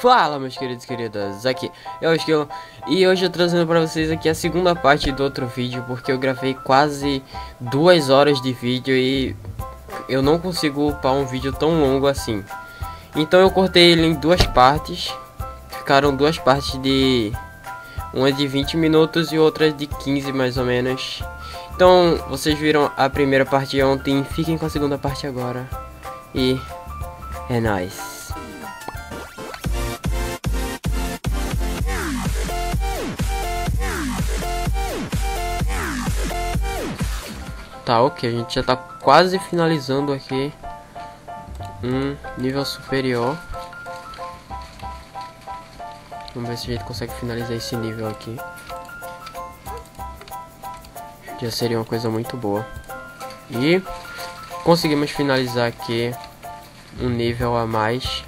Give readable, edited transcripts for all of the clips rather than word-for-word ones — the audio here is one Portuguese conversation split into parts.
Fala, meus queridos e queridas, aqui é o Esquilo e hoje eu tô trazendo pra vocês aqui a segunda parte do outro vídeo, porque eu gravei quase 2 horas de vídeo e eu não consigo upar um vídeo tão longo assim. Então eu cortei ele em duas partes, ficaram duas partes de uma de 20 minutos e outra de 15 mais ou menos. Então vocês viram a primeira parte ontem, fiquem com a segunda parte agora e é nóis. Tá, ok, a gente já tá quase finalizando aqui um nível superior. Vamos ver se a gente consegue finalizar esse nível aqui. Já seria uma coisa muito boa. E conseguimos finalizar aqui um nível a mais.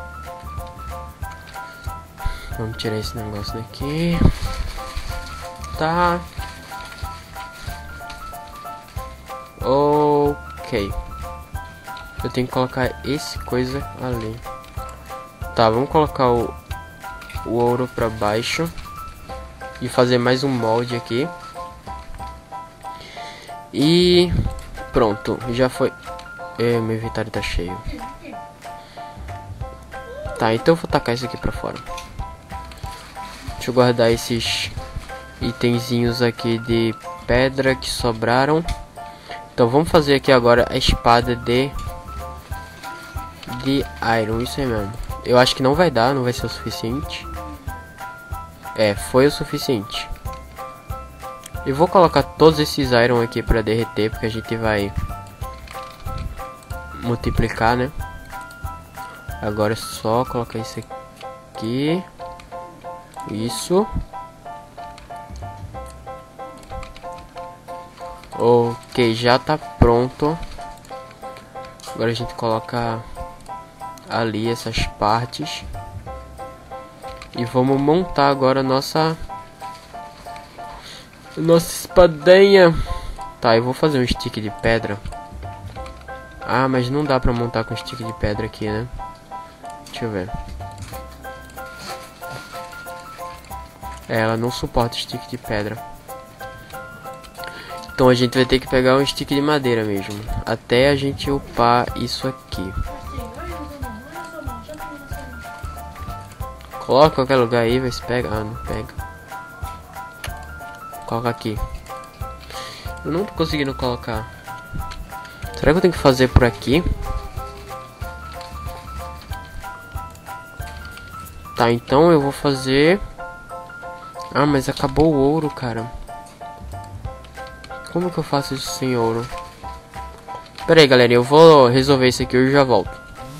Vamos tirar esse negócio daqui. Tá. Ok. Eu tenho que colocar esse coisa ali. Tá, vamos colocar o ouro pra baixo. E fazer mais um molde aqui. E pronto, já foi. Meu inventário tá cheio. Tá, então eu vou tacar isso aqui pra fora. Deixa eu guardar esses itenzinhos aqui de pedra que sobraram. Então vamos fazer aqui agora a espada de iron, isso aí mesmo. Eu acho que não vai dar, não vai ser o suficiente. Foi o suficiente. Eu vou colocar todos esses iron aqui para derreter, porque a gente vai multiplicar, né? Agora é só colocar isso aqui. Isso. Ok, já tá pronto. Agora a gente coloca ali essas partes. E vamos montar agora nossa espadinha. Tá, eu vou fazer um stick de pedra. Ah, mas não dá pra montar com stick de pedra aqui, né? Deixa eu ver. Ela não suporta stick de pedra. Então a gente vai ter que pegar um stick de madeira mesmo, até a gente upar isso aqui. Coloca em qualquer lugar aí, vê se pega. Ah, não pega. Coloca aqui. Eu não tô conseguindo colocar. Será que eu tenho que fazer por aqui? Tá, então eu vou fazer. Ah, mas acabou o ouro, cara. Como que eu faço isso sem ouro? Pera aí, galera, eu vou resolver isso aqui e eu já volto.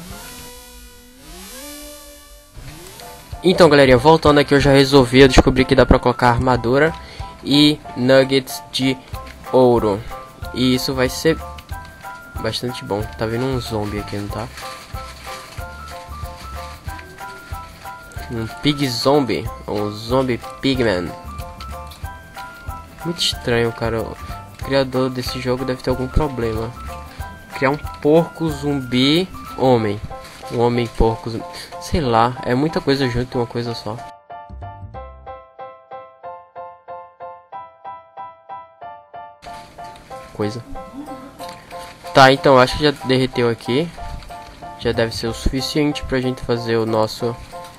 Então, galerinha, voltando aqui, eu já resolvi. Eu descobri que dá pra colocar armadura e nuggets de ouro. E isso vai ser bastante bom. Tá vendo um zombie aqui, não tá? Um pig zombie. Um zombie pigman. Muito estranho, cara. O criador desse jogo deve ter algum problema. Criar um porco zumbi homem. Um homem porco zumbi. Sei lá, é muita coisa junto em uma coisa só. Coisa. Tá, então acho que já derreteu aqui. Já deve ser o suficiente pra gente fazer o nosso...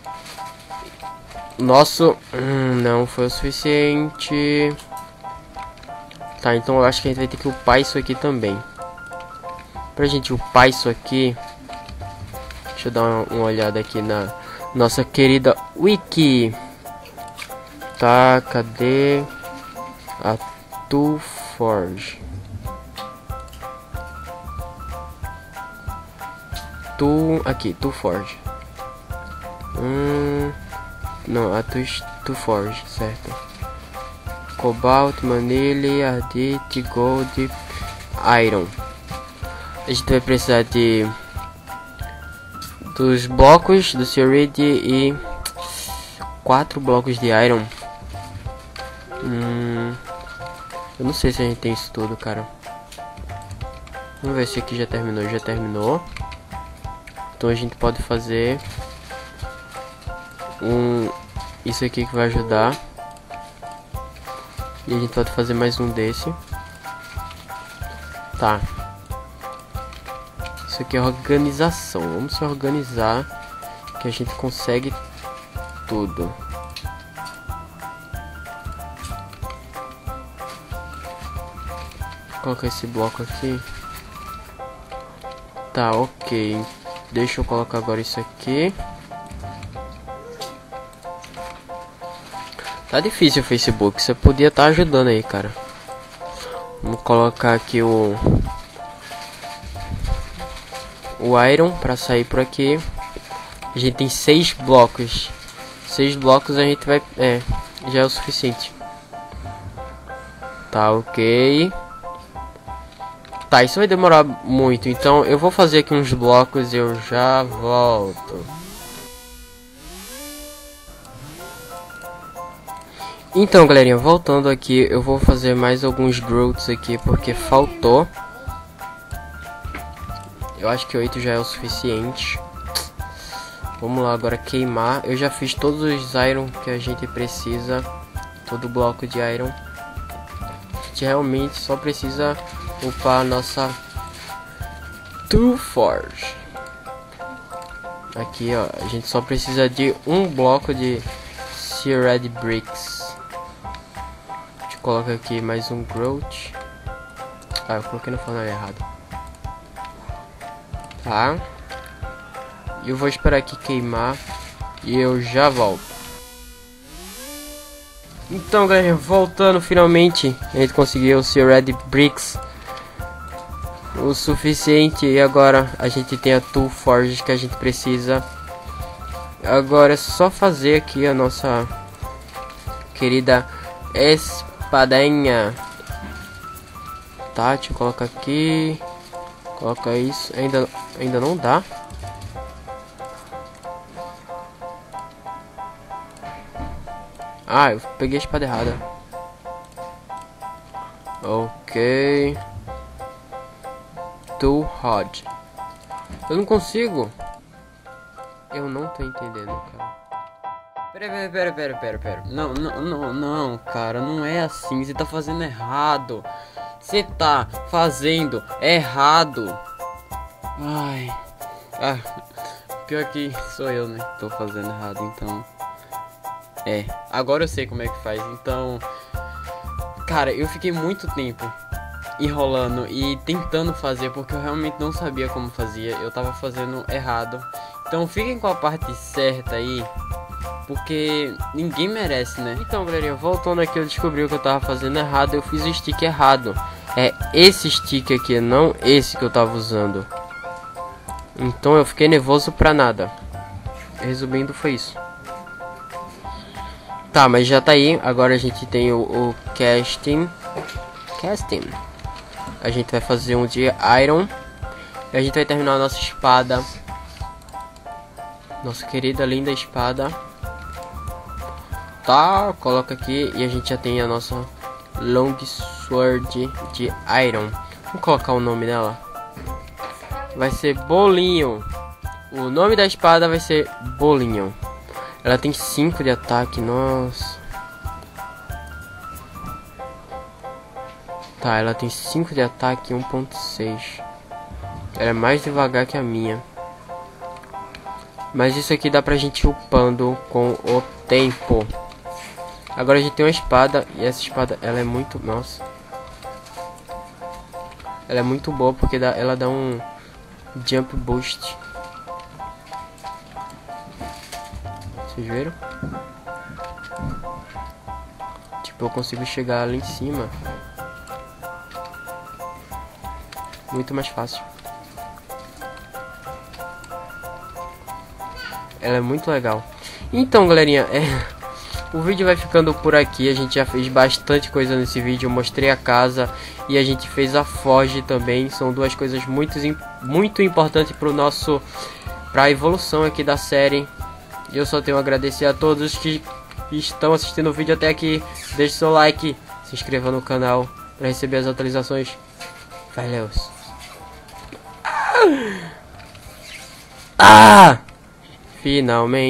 não foi o suficiente. Tá, então eu acho que a gente vai ter que upar isso aqui também. Pra gente upar isso aqui, deixa eu dar uma olhada aqui na nossa querida wiki. Tá, cadê a Twoforge? Aqui, Twoforge. Não, a Twoforge, certo. Cobalt, manile, ardite, gold, iron. A gente vai precisar dos blocos do Seaweed e 4 blocos de iron. Eu não sei se a gente tem isso tudo, cara. Vamos ver se aqui já terminou. Já terminou. Então a gente pode fazer isso aqui que vai ajudar. E a gente pode fazer mais um desse. Tá. Isso aqui é organização. Vamos se organizar, que a gente consegue tudo. Vou colocar esse bloco aqui. Tá, ok. Deixa eu colocar agora isso aqui. Tá difícil o Facebook. Você podia estar ajudando aí, cara. Vamos colocar aqui o Iron para sair por aqui. A gente tem 6 blocos. 6 blocos a gente vai... já é o suficiente. Tá, ok. Tá, isso vai demorar muito. Então eu vou fazer aqui uns blocos e eu já volto. Então, galerinha, voltando aqui, eu vou fazer mais alguns growths aqui porque faltou. Eu acho que 8 já é o suficiente. Vamos lá agora queimar. Eu já fiz todos os iron que a gente precisa. Todo o bloco de iron. A gente realmente só precisa upar a nossa Tool Forge. Aqui, ó, a gente só precisa de um bloco de Seared Bricks. Coloca aqui mais um growth. Ah, eu coloquei no forno errado. Tá. E eu vou esperar aqui queimar e eu já volto. Então, galera, voltando finalmente, a gente conseguiu o Red Bricks o suficiente e agora a gente tem a Tool Forge que a gente precisa. Agora é só fazer aqui a nossa querida espadinha. Tá, deixa eu colocar aqui. Coloca isso. Ainda não dá. Ah, eu peguei a espada errada. Ok. Tool Rod. Eu não consigo. Eu não tô entendendo, cara. Pera. Não, cara, não é assim. Você tá fazendo errado. Você tá fazendo errado. Ai. Ah, pior que sou eu, né? Tô fazendo errado, então. Agora eu sei como é que faz. Então, cara, eu fiquei muito tempo enrolando e tentando fazer porque eu realmente não sabia como fazia. Eu tava fazendo errado. Então fiquem com a parte certa aí, porque ninguém merece, né? Então, galerinha, voltando aqui, eu descobri o que eu tava fazendo errado. Eu fiz o stick errado. É esse stick aqui, não esse que eu tava usando. Então eu fiquei nervoso pra nada. Resumindo, foi isso. Tá, mas já tá aí. Agora a gente tem o casting. A gente vai fazer um de iron. E a gente vai terminar a nossa espada. Nossa querida, linda espada. Tá, coloca aqui. E a gente já tem a nossa long sword de iron. Vamos colocar o nome dela. Vai ser Bolinho. O nome da espada vai ser Bolinho. Ela tem 5 de ataque, nossa. Tá, ela tem 5 de ataque e 1.6. Ela é mais devagar que a minha. Mas isso aqui dá pra gente ir upando com o tempo. Agora a gente tem uma espada. E essa espada, ela é muito... Nossa. Ela é muito boa porque ela dá um jump boost. Vocês viram? Tipo, eu consigo chegar lá em cima muito mais fácil. Ela é muito legal. Então, galerinha, o vídeo vai ficando por aqui. A gente já fez bastante coisa nesse vídeo. Eu mostrei a casa e a gente fez a forge também. São duas coisas muito importantes para a evolução aqui da série. E eu só tenho a agradecer a todos que estão assistindo o vídeo até aqui. Deixe seu like, se inscreva no canal para receber as atualizações. Valeu. Finalmente.